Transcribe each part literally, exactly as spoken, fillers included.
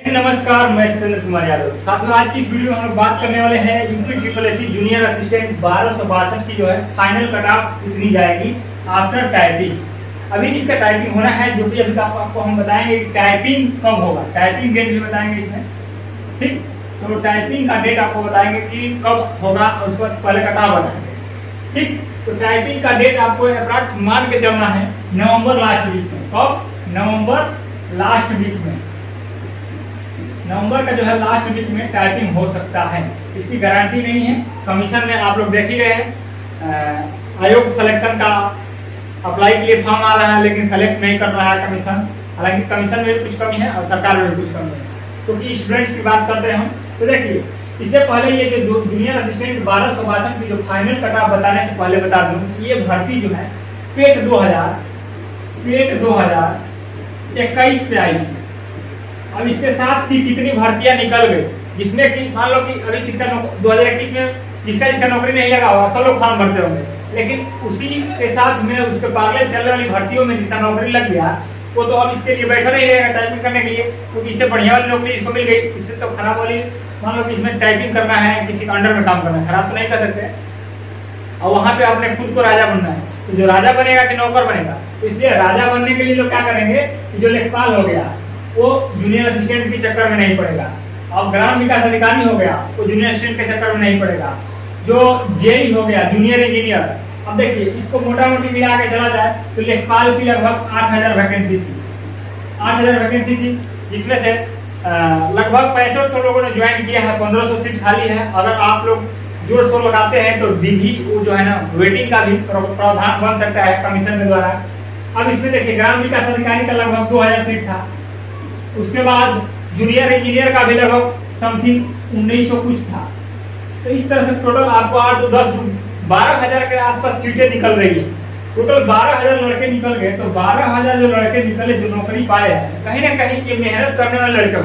नमस्कार, मैं सुरेंद्र कुमार यादव। साथियों, आज की इस वीडियो में हम लोग बात करने वाले हैं UP triple SC junior assistant बारह सौ बासठ की जो है फाइनल कट ऑफ कितनी जाएगी आफ्टर टाइपिंग। अभी इसका टाइपिंग होना है, जो कि अभी आपको हम बताएंगे कि टाइपिंग कब होगा। टाइपिंग डेट भी बताएंगे इसमें, ठीक। तो टाइपिंग का डेट आपको बताएंगे कि कब होगा, उसके बाद पहले कट ऑफ बताएंगे, ठीक। तो टाइपिंग का डेट आपको अप्रॉक्स मान के चलना है नवंबर लास्ट वीक में। कब? नवंबर लास्ट वीक में। नवंबर का जो है लास्ट वीक में टाइपिंग हो सकता है, इसकी गारंटी नहीं है। कमीशन में आप लोग देख ही रहे हैं, आयोग सिलेक्शन का अप्लाई के लिए फॉर्म आ रहा है, लेकिन सेलेक्ट नहीं कर रहा है कमीशन। हालांकि कमीशन में भी कुछ कमी है और सरकार में भी कुछ कमी है, क्योंकि तो स्टूडेंट्स की बात करते हैं हम। तो देखिए, इससे पहले ये जो जूनियर असिस्टेंट बारह सौ बासठ की जो फाइनल कट ऑफ बताने से पहले बता दूं, ये भर्ती जो है पेट दो हजार पेट दो हजार इक्कीस पे आई थी। अब इसके साथ की कितनी भर्तियां निकल गई, जिसमें कि मान लो कि अभी किसका दो हजार इक्कीस में जिसका जिसका नौकरी नहीं लगा होगा, सब लोग फॉर्म भरते होंगे, लेकिन उसी के साथ में उसके पागले चलने वाली भर्तियों में जिसका नौकरी लग गया, वो तो अब इसके लिए बैठा नहीं रहेगा टाइपिंग करने के लिए, क्योंकि इससे बढ़िया वाली नौकरी इसको मिल गई। इससे तो खराब वाली, मान लो कि इसमें टाइपिंग करना है, किसी अंडर में काम करना है, खराब तो नहीं कर सकते, और वहां पे आपने खुद को राजा बनना है। तो जो राजा बनेगा कि नौकर बनेगा, तो इसलिए राजा बनने के लिए लोग क्या करेंगे कि जो लेखपाल हो गया वो जूनियर असिस्टेंट के चक्कर में नहीं पड़ेगा, और ग्राम विकास अधिकारी हो गया वो जूनियर असिस्टेंट के चक्कर में नहीं पड़ेगा, जो जेई हो गया जूनियर इंजीनियर। अब देखिए, इसको मोटा मोटी मिला के चला जाए तो लेखपाल की लगभग आठ हजार वैकेंसी थी आठ हजार वैकेंसी थी जिसमें से लगभग पैंसठ सौ लोगों ने ज्वाइन किया है, पंद्रह सौ सीट खाली है। अगर आप लोग जोड़ शोर लगाते हैं तो डीवी जो है ना, वेटिंग का भी प्रावधान बन सकता है कमीशन के द्वारा। अब इसमें देखिए, ग्राम विकास अधिकारी का लगभग दो हजार सीट था, उसके बाद जूनियर इंजीनियर का भी लगभग समथिंग उन्नीस सौ कुछ था। तो इस तरह से टोटल आपको आठ दस बारह हजार के आसपास सीटें निकल रही है। टोटल बारह हजार लड़के निकल गए, तो बारह हजार जो लड़के निकले जो नौकरी पाए हैं, कहीं ना कहीं ये मेहनत करने वाले लड़के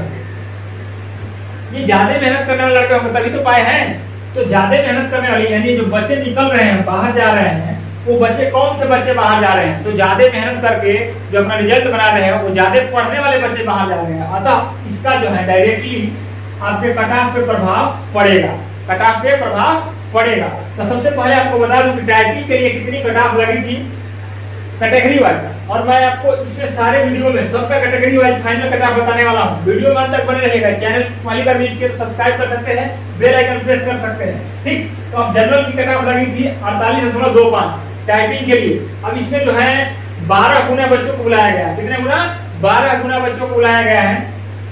होंगे, ये ज्यादा मेहनत करने वाले लड़के होंगे तभी तो पाए हैं। तो ज्यादा मेहनत करने वाली यानी जो बच्चे निकल रहे हैं, बाहर जा रहे हैं, वो बच्चे कौन से बच्चे बाहर जा रहे हैं? तो ज्यादा मेहनत करके जो अपना रिजल्ट बना रहे हैं, वो ज्यादा पढ़ने वाले बच्चे बाहर जा रहे हैं। अतः इसका जो है डायरेक्टली आपके कट ऑफ पे प्रभाव पड़ेगा कट ऑफ पे प्रभाव पड़ेगा। तो सबसे पहले आपको बता दूं कि टाइपिंग के लिए कितनी कट ऑफ लगी थी कैटेगरी वाइज, और मैं आपको इसमें सारे वीडियो में सबका category wise final cut off बताने वाला हूँ। वीडियो में अंत तक बने रहेगा। चैनल पहली बार विजिट किया तो सब्सक्राइब कर सकते हैं, बेल आइकन प्रेस कर सकते हैं, ठीक। तो अब जनरल की कट ऑफ लगी थी अड़तालीस दशमलव दो पांच टाइपिंग के लिए। अब इसमें जो है बारह गुना बच्चों को बुलाया गया। कितने गुना? बारह गुना बच्चों को बुलाया गया है।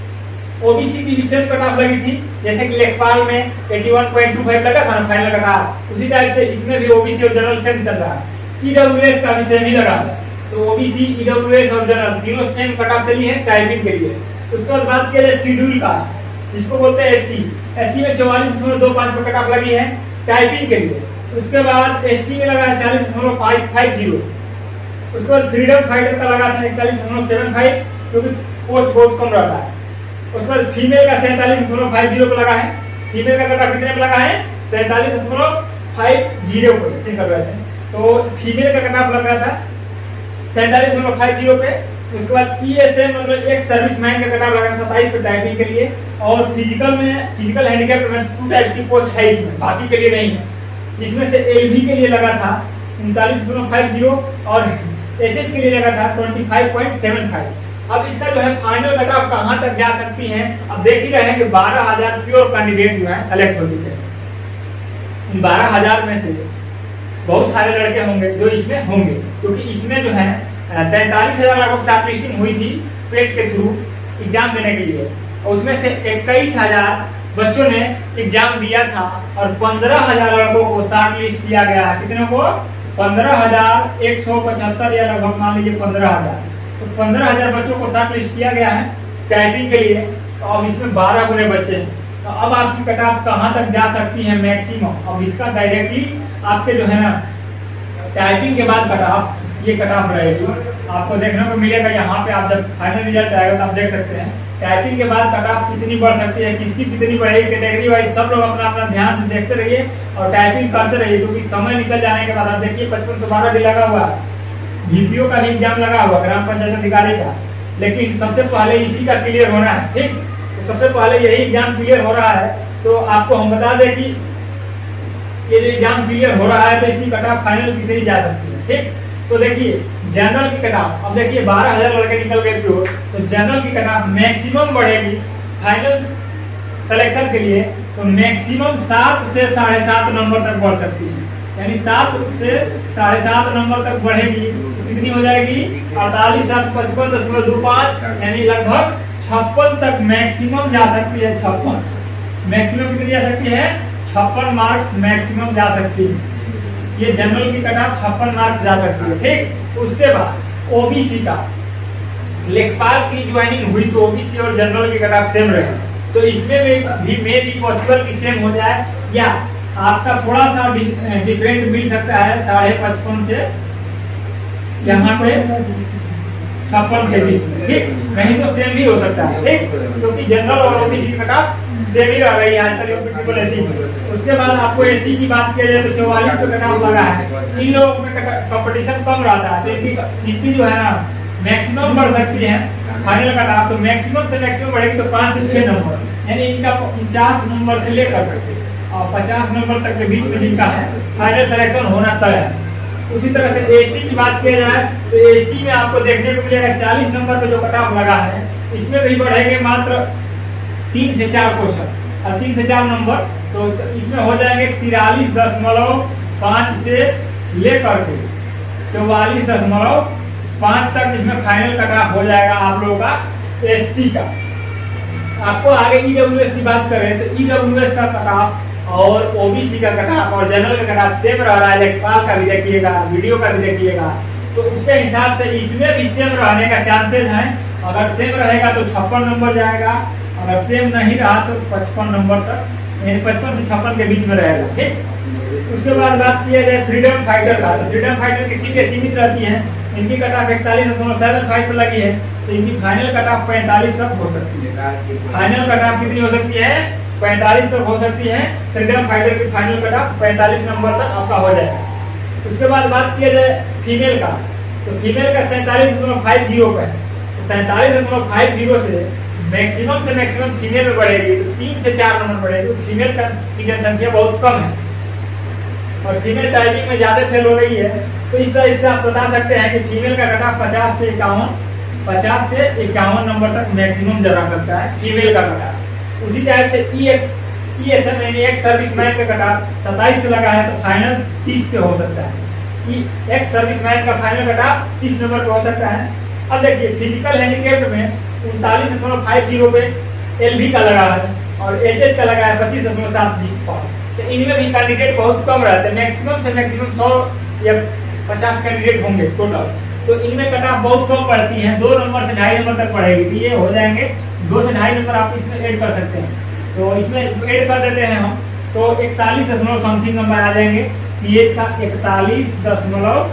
ओबीसी की भी सेम कट ऑफ लगी थी, जैसे कि लेखपाल में इक्यासी पॉइंट दो पाँच लगा था ना फाइनल कट ऑफ, उसी टाइप से इसमें भी ओबीसी और जनरल सेम चल रहा है। ईडब्ल्यूएस का भी सेम ही लगा है, तो ओबीसी, ईडब्ल्यूएस और जनरल तीनों सेम कट ऑफ चली है टाइपिंग के लिए। उसके बाद बात किया जाए शेड्यूल का, जिसको बोलते हैं एससी। एससी में चौवालीस दशमलव दो पांच पर कट ऑफ लगी है टाइपिंग के लिए। उसके बाद एसटी में लगा चालीस दशमलव फाइव फाइव जीरो। उसके बाद फ्रीडम फाइटर का लगा था इकतालीस दशमलव सेवन फाइव, क्योंकि पोस्ट बहुत कम रहता है। उसके बाद फीमेल का सैंतालीस दशमलव फाइव जीरो पर लगा है। फीमेल का कट ऑफ कितने पर लगा है? सैंतालीस दशमलव फाइव जीरो पर कर रहे थे। तो फीमेल का कट ऑफ लगा था सैंतालीस दशमलव फाइव जीरो पे। उसके बाद पीएसए मतलब एक सर्विसमैन का कट ऑफ लगा सत्ताईस पे टाइपिंग के लिए, और फिजिकल में फिजिकल हैंडीकैप में टू टाइप्स की पोस्ट है इसमें, बाकी के लिए नहीं है। जिसमें से एलवी के लिए लगा था उनतालीस दशमलव फाइव जीरो और एचएच के लिए लगा था पच्चीस पॉइंट सात पाँच। अब इसका जो है फाइनल कट ऑफ कहां तक जा सकती है, अब देख ही रहे हैं कि बारह हजार प्योर कैंडिडेट जो है सेलेक्ट हो चुके हैं। इन बारह हजार में से बहुत सारे लड़के होंगे जो इसमें होंगे, क्योंकि इसमें जो है तैंतालीस हजार लगभग शॉर्ट लिस्टिंग हुई थी पेट के थ्रू एग्जाम देने के लिए, और उसमें से इक्कीस हजार बच्चों ने एग्जाम दिया था, और पंद्रह हजार लड़कों को शॉर्ट लिस्ट किया गया। कितने को? पंद्रह हजार एक सौ पचहत्तर या लगभग मान लीजिए पंद्रह हजार तो पंद्रह हजार बच्चों को शॉर्ट लिस्ट किया गया है टाइपिंग के लिए। तो अब इसमें बारह गुने बच्चे हैं, तो अब आपकी कट ऑफ कहां तक जा सकती है मैक्सिमम। अब इसका डायरेक्टली आपके जो है ना टाइपिंग के बाद कट ऑफ ये कट ऑफ रहेगी, आपको देखने को मिलेगा। यहाँ पे आप जब फाइनल रिजल्ट आएगा तो आप देख सकते हैं टाइपिंग के बाद कट ऑफ कितनी बढ़ सकती है, किसकी कितनी बढ़ेगी कैटेगरी वाइज। सब लोग अपना अपना ध्यान से देखते रहिए और टाइपिंग करते रहिए, क्योंकि समय निकल जाने के बाद आप देखिए पचपन सौ बारह भी लगा हुआ है, बीपीओ का भी एग्जाम लगा हुआ, ग्राम पंचायत अधिकारी का, लेकिन सबसे पहले इसी का क्लियर होना है, ठीक। तो सबसे पहले यही एग्जाम क्लियर हो रहा है, तो आपको हम बता दें कि ये जो एग्जाम क्लियर हो रहा है तो इसकी कट ऑफ फाइनल कितनी जा सकती है। ठीक, तो देखिए जनरल की कट ऑफ, अब देखिए बारह हजार लड़के निकल गए प्योर, तो जनरल की कट ऑफ मैक्सिमम बढ़ेगी फाइनल सिलेक्शन के लिए, तो मैक्सिमम सात से साढ़े सात नंबर तक बढ़ सकती है, यानी सात से साढ़े सात नंबर तक बढ़ेगी तो कितनी हो जाएगी अड़तालीस सात पचपन दशमलव दो पाँच, यानी लगभग छप्पन तक मैक्सिमम जा सकती है। छप्पन मैक्सिमम कितनी जा सकती है, छप्पन मार्क्स मैक्सिमम जा सकती है। ये जनरल की कट ऑफ छप्पन मार्क्स जा सकती है। ठीक, उसके बाद ओबीसी का लेखपाल की ज्वाइनिंग हुई तो ओबीसी और जनरल की कट ऑफ सेम रहे, तो इसमें भी मे भी पॉसिबल कि सेम हो जाए, या आपका थोड़ा सा डिफरेंट मिल सकता है साढ़े पचपन से यहाँ पे छप्पन के बीच में। ठीक, नहीं तो सेम भी हो सकता है। ठीक, क्योंकि जनरल और ओबीसी की कट ऑफ सेम ही रह रही है आज तक एसी में। उसके बाद आपको एसी की बात किया जाए तो चौवालीस पे कट ऑफ लगा है, इन लोगों में कंपटीशन कम रहता है, तो इनकी इनकी जो है ना मैक्सिमम बढ़ सकती है फाइनल कट ऑफ, तो मैक्सिमम से मैक्सिमम बढ़ेगी तो पाँच से छह नंबर, यानी इनका उनचास नंबर से लेकर और पचास नंबर तक के बीच में जिनका है फाइनल सिलेक्शन होना तय है। उसी तरह से एसटी की बात किया जाए तो एसटी में आपको देखने को मिलेगा चालीस नंबर पे जो कट ऑफ लगा है, इसमें भी बढ़ेंगे मात्र तीन से चार क्वेश्चन और तीन से चार नंबर, तो इसमें हो जाएंगे तिरालीस दशमलव पाँच से लेकर के चौवालीस दशमलव पाँच तक इसमें फाइनल कट ऑफ हो जाएगा आप लोगों का एसटी का। आपको आगे ईडब्ल्यूएस की बात करें तो ईडब्ल्यूएस का कट ऑफ और ओबीसी का कट ऑफ और जनरल का कट ऑफ सेम रह रहा है, लेखपाल का भी देखिएगा, वीडियो का भी देखिएगा, तो उसके हिसाब से इसमें भी सेम रहने का चांसेस हैं। अगर सेम रहेगा तो छप्पन नंबर जाएगा, अगर सेम नहीं रहा तो पचपन नंबर तक, यानी पचपन से छप्पन के बीच में रहेगा। ठीक, उसके बाद बात किया जाए फ्रीडम फाइटर का, तो फ्रीडम फाइटर की सीटें सीमित रहती हैं, इनकी कट ऑफ इकतालीस दशमलव सेवन फाइव पर लगी है, तो इनकी फाइनल कट ऑफ पैंतालीस तक हो सकती है। फाइनल कट ऑफ कितनी हो सकती है, पैंतालीस तक हो सकती है। फ्रीडम फाइटर की फाइनल कट ऑफ पैंतालीस नंबर तक आपका हो जाएगा। उसके बाद बात किया जाए फीमेल का, तो फीमेल का सैंतालीस दशमलव फाइव जीरो पे है, तो सैंतालीस दशमलव फाइव जीरो से मैक्सिमम से मैक्सिमम फीमेल में बढ़ेगी तो तीन से चार नंबर बढ़ेगी, तो फीमेल का की जनसंख्या बहुत कम है और फीमेल टाइपिंग में ज्यादा फेल हो रही है, तो इस तरह से आप बता सकते हैं कि फीमेल का कट ऑफ पचास से इक्यावन पचास से इक्यावन नंबर तक मैक्सिमम जा सकता है फीमेल का कट ऑफ। उसी टाइप से E X E S M यानी एक्स सर्विसमैन का कट ऑफ सत्ताईस पे लगा है, तो फाइनल तीस पे हो सकता है। ई एक्स सर्विसमैन का फाइनल कट ऑफ तीस नंबर पे हो सकता है। अब देखिए फिजिकल हैंडीकैप्ड में उनतालीस दशमलव फाइव जीरो पे एल बी का लगा है और एच एच का लगा है पच्चीस दशमलव सात जी, तो इनमें भी कैंडिडेट बहुत कम रहते हैं, मैक्सिमम से मैक्सिमम सौ या पचास कैंडिडेट होंगे टोटल, तो इनमें कट ऑफ बहुत कम पड़ती है, दो नंबर से ढाई नंबर तक पड़ेगी, तो ये हो जाएंगे दो से ढाई नंबर आप इसमें ऐड कर सकते हैं। तो इसमें ऐड कर देते हैं हम, तो इकतालीस दशमलव समथिंग नंबर आ जाएंगे, पीएच का इकतालीस दशमलव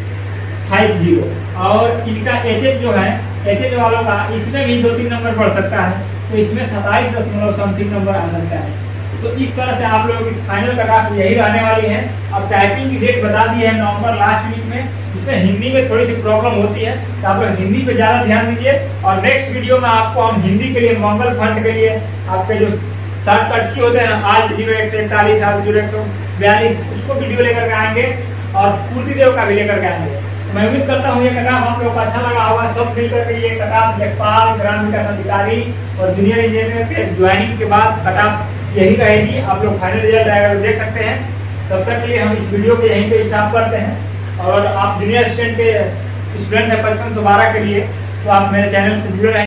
फाइव जीरो और इनका एच एच जो है एच एच वालों का इसमें भी दो तीन नंबर बढ़ सकता है, तो इसमें सत्ताईस दशमलव समथिंग नंबर आ सकता है। तो इस तरह से आप लोग इस फाइनल कट ऑफ यही रहने वाली है। अब टाइपिंग की डेट बता दी है नवंबर लास्ट वीक में, इसमें हिंदी में थोड़ी सी प्रॉब्लम होती है, तो आप लोग हिंदी पे ज़्यादा ध्यान दीजिए और नेक्स्ट वीडियो में आपको हम हिंदी के लिए मंगल फंड के लिए आपके जो शॉर्टकट की होते हैं ना आज जीरो एक सौ इकतालीस आज जीरो एक सौ बयालीस उसको वीडियो लेकर के आएंगे और पूर्ति देव का भी लेकर के आएंगे। मैं उम्मीद करता हूँ ये कट ऑफ आप लोगों को अच्छा लगा होगा। सब मिलकर के ये कट ऑफ लेखपाल ग्राम विकास अधिकारी और जूनियर इंजीनियर के ज्वाइनिंग के बाद कट ऑफ यही रहेगी। आप लोग फाइनल रिजल्ट आएगा तो देख सकते हैं। तब तक के लिए हम इस वीडियो को यहीं पे स्टॉप करते हैं और आप जूनियर स्टूडेंट के स्टूडेंट है पचपन सौ बारह के लिए, तो आप मेरे चैनल से जुड़े रहें।